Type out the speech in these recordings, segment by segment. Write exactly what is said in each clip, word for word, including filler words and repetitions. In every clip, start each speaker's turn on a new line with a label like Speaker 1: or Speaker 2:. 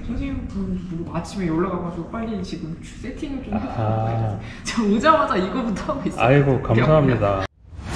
Speaker 1: 선생님 그 뭐 아침에 연락 와가지고 빨리 지금 세팅을 좀 해달라고
Speaker 2: 아.
Speaker 1: 해서 저 오자마자 이거부터 하고 있어요.
Speaker 2: 아이고, 감사합니다.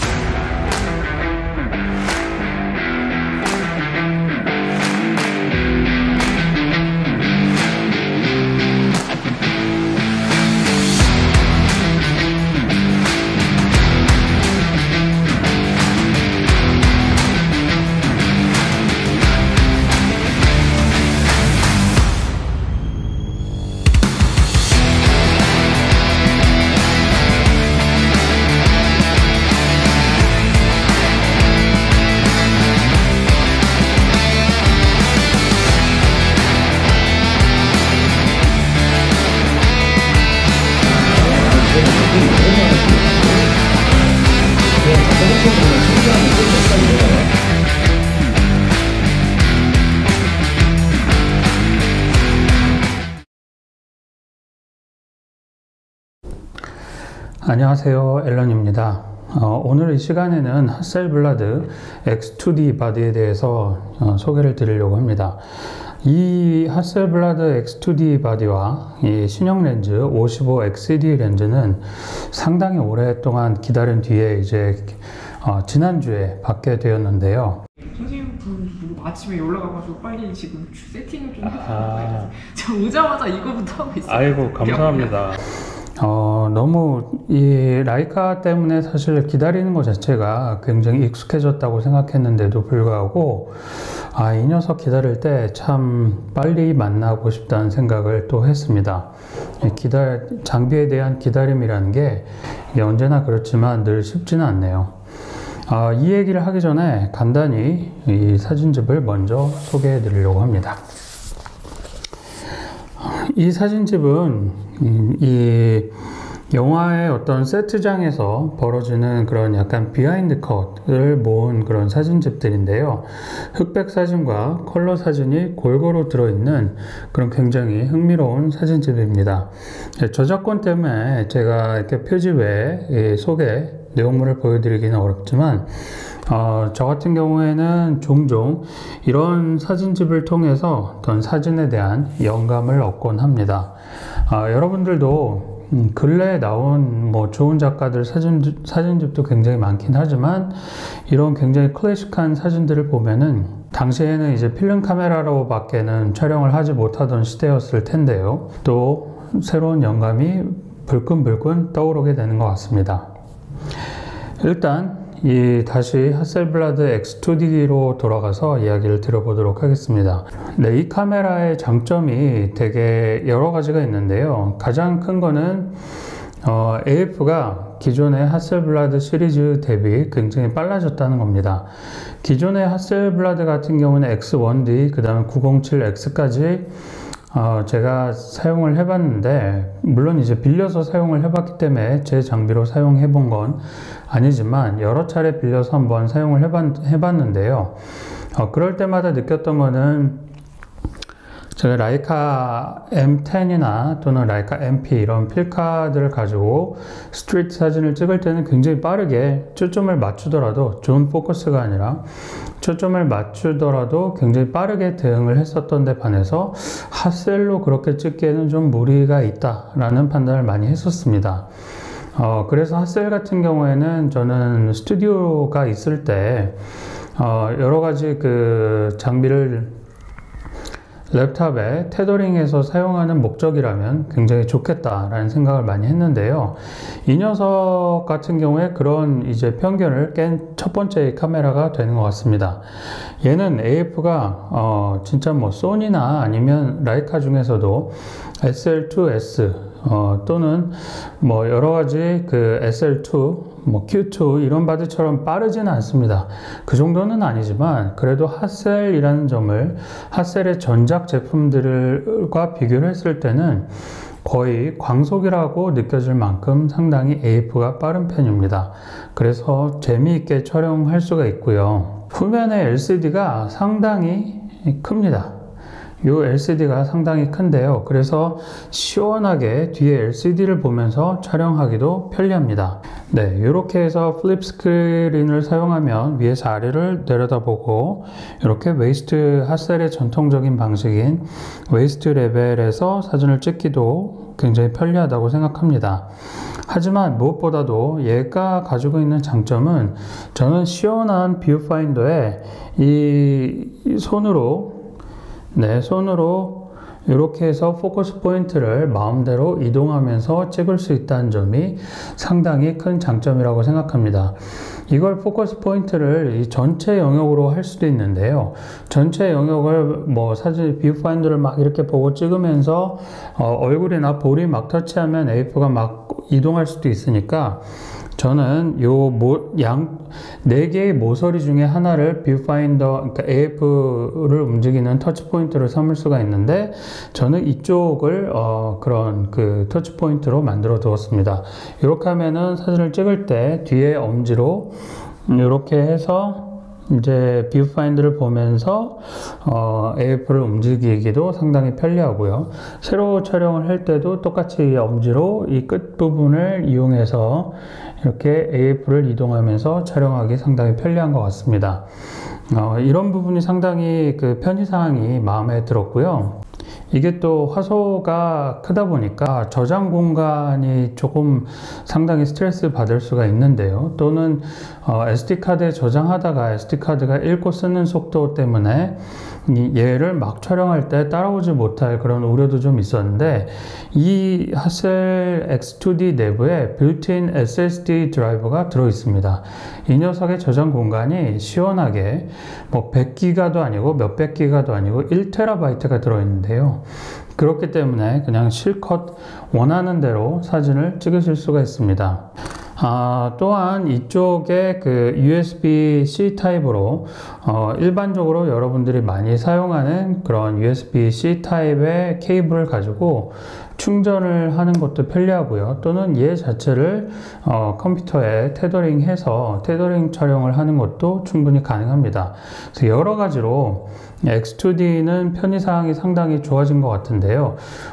Speaker 2: 안녕하세요, 앨런입니다. 어, 오늘 이 시간에는 하셀블라드 엑스 투 디 바디에 대해서 어, 소개를 드리려고 합니다. 이 하셀블라드 엑스 투 디 바디와 이 신형 렌즈 오십오 엑스 이 디 렌즈는 상당히 오랫동안 기다린 뒤에 이제 어, 지난주에 받게 되었는데요.
Speaker 1: 선생님 그뭐 아침에 연락 와가지고 빨리 지금 세팅을 좀 해달라고
Speaker 2: 아.
Speaker 1: 해서 저 오자마자 이거부터 하고 있어요.
Speaker 2: 아이고, 감사합니다.
Speaker 1: 어, 너무 이 라이카 때문에 사실 기다리는 것 자체가 굉장히 익숙해졌다고 생각했는데도 불구하고 아, 이 녀석 기다릴 때 참 빨리 만나고 싶다는 생각을 또 했습니다. 기다, 장비에 대한 기다림이라는 게 이게 언제나 그렇지만 늘 쉽지는 않네요. 아, 이 얘기를 하기 전에 간단히 이 사진집을 먼저 소개해 드리려고 합니다. 이 사진집은 음, 이 영화의 어떤 세트장에서 벌어지는 그런 약간 비하인드 컷을 모은 그런 사진집들인데요. 흑백 사진과 컬러 사진이 골고루 들어있는 그런 굉장히 흥미로운 사진집입니다. 저작권 때문에 제가 이렇게 표지 외에 소개 내용물을 보여드리기는 어렵지만 어, 저 같은 경우에는 종종 이런 사진집을 통해서 어떤 사진에 대한 영감을 얻곤 합니다. 어, 여러분들도 음, 근래에 나온 뭐 좋은 작가들 사진, 사진집도 굉장히 많긴 하지만 이런 굉장히 클래식한 사진들을 보면은 당시에는 이제 필름 카메라로 밖에는 촬영을 하지 못하던 시대였을 텐데요. 또 새로운 영감이 불끈불끈 떠오르게 되는 것 같습니다. 일단 이 다시 하셀블라드 엑스 투 디로 돌아가서 이야기를 들어보도록 하겠습니다. 네, 이 카메라의 장점이 되게 여러 가지가 있는데요. 가장 큰 거는 어, 에이에프가 기존의 하셀블라드 시리즈 대비 굉장히 빨라졌다는 겁니다. 기존의 하셀블라드 같은 경우는 엑스 원 디, 그 다음에 구백칠 엑스까지 어, 제가 사용을 해봤는데 물론 이제 빌려서 사용을 해봤기 때문에 제 장비로 사용해 본 건 아니지만 여러 차례 빌려서 한번 사용을 해봤, 해봤는데요. 어, 그럴 때마다 느꼈던 거는 제가 라이카 엠 텐이나 또는 라이카 엠 피 이런 필카들을 가지고 스트리트 사진을 찍을 때는 굉장히 빠르게 초점을 맞추더라도 존 포커스가 아니라 초점을 맞추더라도 굉장히 빠르게 대응을 했었던 데 반해서 하셀로 그렇게 찍기에는 좀 무리가 있다라는 판단을 많이 했었습니다. 어, 그래서 하셀 같은 경우에는 저는 스튜디오가 있을 때 어, 여러 가지 그 장비를 랩탑에 테더링해서 사용하는 목적이라면 굉장히 좋겠다라는 생각을 많이 했는데요. 이 녀석 같은 경우에 그런 이제 편견을 깬 첫 번째 카메라가 되는 것 같습니다. 얘는 에이에프가 어 진짜 뭐 소니나 아니면 라이카 중에서도 에스 엘 투 에스 어 또는 뭐 여러 가지 그 에스 엘 투 뭐 큐 투 이런 바디처럼 빠르지는 않습니다. 그 정도는 아니지만 그래도 하셀이라는 점을 하셀의 전작 제품들과 비교를 했을 때는 거의 광속이라고 느껴질 만큼 상당히 에이에프가 빠른 편입니다. 그래서 재미있게 촬영할 수가 있고요. 후면의 엘 씨 디가 상당히 큽니다. 이 엘시디가 상당히 큰데요. 그래서 시원하게 뒤에 엘시디를 보면서 촬영하기도 편리합니다. 네, 이렇게 해서 플립 스크린을 사용하면 위에서 아래를 내려다보고 이렇게 웨이스트 핫셀의 전통적인 방식인 웨이스트 레벨에서 사진을 찍기도 굉장히 편리하다고 생각합니다. 하지만 무엇보다도 얘가 가지고 있는 장점은 저는 시원한 뷰파인더에 이 손으로 네, 손으로 이렇게 해서 포커스 포인트를 마음대로 이동하면서 찍을 수 있다는 점이 상당히 큰 장점이라고 생각합니다. 이걸 포커스 포인트를 이 전체 영역으로 할 수도 있는데요. 전체 영역을 뭐 사진 뷰파인더를 막 이렇게 보고 찍으면서 어, 얼굴이나 볼이 막 터치하면 에이에프가 막 이동할 수도 있으니까 저는 요 양 네 개의 모서리 중에 하나를 뷰파인더, 그러니까 에이에프를 움직이는 터치 포인트로 삼을 수가 있는데 저는 이쪽을 어, 그런 그 터치 포인트로 만들어 두었습니다. 이렇게 하면은 사진을 찍을 때 뒤에 엄지로 이렇게 해서 이제 뷰파인더를 보면서 어, 에이에프를 움직이기도 상당히 편리하고요. 세로 촬영을 할 때도 똑같이 엄지로 이 끝부분을 이용해서 이렇게 에이에프를 이동하면서 촬영하기 상당히 편리한 것 같습니다. 어, 이런 부분이 상당히 그 편의사항이 마음에 들었고요. 이게 또 화소가 크다 보니까 저장 공간이 조금 상당히 스트레스 받을 수가 있는데요. 또는 어, 에스디카드에 저장하다가 에스디카드가 읽고 쓰는 속도 때문에 얘를 막 촬영할 때 따라오지 못할 그런 우려도 좀 있었는데 이 핫셀 엑스 투 디 내부에 빌트인 에스에스디 드라이버가 들어 있습니다. 이 녀석의 저장 공간이 시원하게 뭐 백 기가도 아니고 몇백 기가도 아니고 일 테라바이트가 들어 있는데요. 그렇기 때문에 그냥 실컷 원하는 대로 사진을 찍으실 수가 있습니다. 아, 또한 이쪽에 그 유에스비-C 타입으로 어, 일반적으로 여러분들이 많이 사용하는 그런 유에스비-C 타입의 케이블을 가지고 충전을 하는 것도 편리하고요. 또는 얘 자체를 어, 컴퓨터에 테더링 해서 테더링 촬영을 하는 것도 충분히 가능합니다. 그래서 여러 가지로 엑스 투 디는 편의사항이 상당히 좋아진 것 같은데요.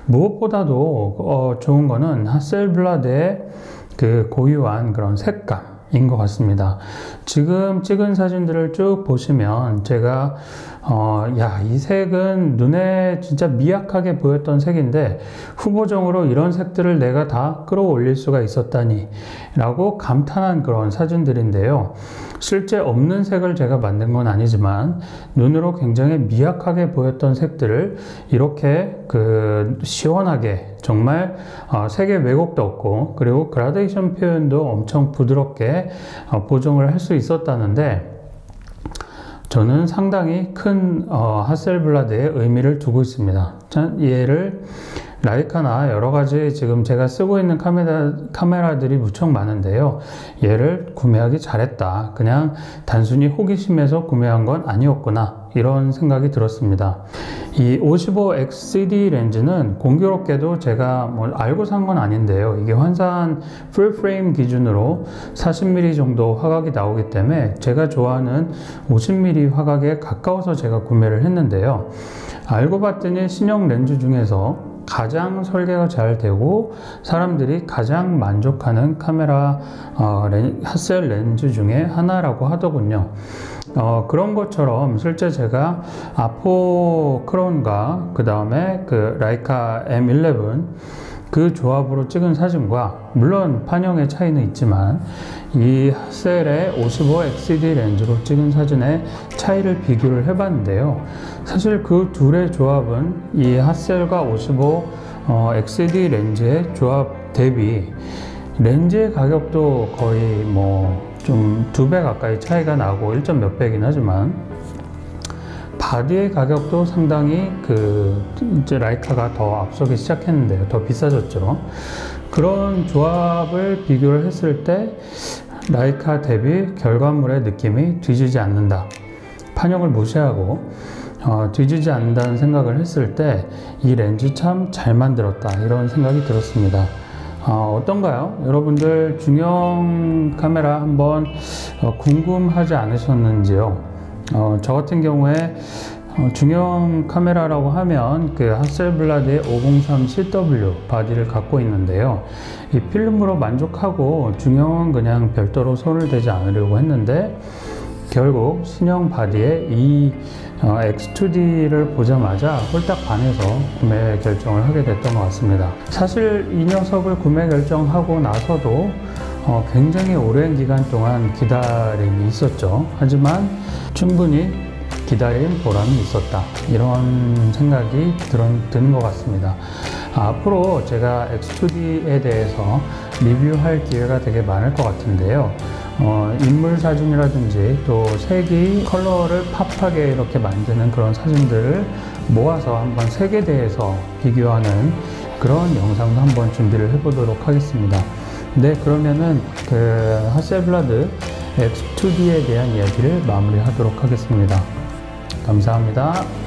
Speaker 1: 무엇보다도 어, 좋은 거는 하셀블라드의 그 고유한 그런 색감인 것 같습니다. 지금 찍은 사진들을 쭉 보시면 제가 어, 야, 이 색은 눈에 진짜 미약하게 보였던 색인데 후보정으로 이런 색들을 내가 다 끌어올릴 수가 있었다니 라고 감탄한 그런 사진들인데요. 실제 없는 색을 제가 만든 건 아니지만 눈으로 굉장히 미약하게 보였던 색들을 이렇게 그 시원하게 정말 어, 색의 왜곡도 없고 그리고 그라데이션 표현도 엄청 부드럽게 어, 보정을 할 수 있었다는데 저는 상당히 큰 어, 하셀블라드에 의미를 두고 있습니다. 얘를 라이카나 여러가지 지금 제가 쓰고 있는 카메라, 카메라들이 무척 많은데요. 얘를 구매하기 잘했다. 그냥 단순히 호기심에서 구매한 건 아니었구나. 이런 생각이 들었습니다. 이 오십오 엑스 씨 디 렌즈는 공교롭게도 제가 뭐 알고 산 건 아닌데요. 이게 환산 풀프레임 기준으로 사십 밀리미터 정도 화각이 나오기 때문에 제가 좋아하는 오십 밀리미터 화각에 가까워서 제가 구매를 했는데요. 알고 봤더니 신형 렌즈 중에서 가장 설계가 잘 되고 사람들이 가장 만족하는 카메라 어, 렌, 핫셀 렌즈 중에 하나라고 하더군요. 어, 그런 것처럼 실제 제가 아포크론과 그 다음에 그 라이카 엠 일레븐 그 조합으로 찍은 사진과 물론 판형의 차이는 있지만 이 핫셀의 오십오 엑스 씨 디 렌즈로 찍은 사진의 차이를 비교를 해봤는데요. 사실 그 둘의 조합은 이 핫셀과 오십오 엑스 씨 디 렌즈의 조합 대비 렌즈의 가격도 거의 뭐 좀 두 배 가까이 차이가 나고 일 점 몇백이긴 하지만 바디의 가격도 상당히 그 이제 라이카가 더 앞서기 시작했는데요. 더 비싸졌죠. 그런 조합을 비교를 했을 때 라이카 대비 결과물의 느낌이 뒤지지 않는다. 판형을 무시하고 어, 뒤지지 않는다는 생각을 했을 때 이 렌즈 참 잘 만들었다. 이런 생각이 들었습니다. 어, 어떤가요? 여러분들 중형 카메라 한번 어, 궁금하지 않으셨는지요? 어, 저 같은 경우에 어, 중형 카메라라고 하면 그 하셀블라드의 오공삼 씨 더블유 바디를 갖고 있는데요. 이 필름으로 만족하고 중형은 그냥 별도로 손을 대지 않으려고 했는데 결국 신형 바디에 이 어, 엑스 투 디를 보자마자 홀딱 반해서 구매 결정을 하게 됐던 것 같습니다. 사실 이 녀석을 구매 결정하고 나서도 어, 굉장히 오랜 기간 동안 기다림이 있었죠. 하지만 충분히 기다린 보람이 있었다, 이런 생각이 드는 것 같습니다. 아, 앞으로 제가 엑스 투 디에 대해서 리뷰할 기회가 되게 많을 것 같은데요. 어, 인물 사진이라든지 또 색이 컬러를 팝하게 이렇게 만드는 그런 사진들을 모아서 한번 색에 대해서 비교하는 그런 영상도 한번 준비를 해보도록 하겠습니다. 네, 그러면은 그 하셀블라드 엑스 투 디에 대한 이야기를 마무리하도록 하겠습니다. 감사합니다.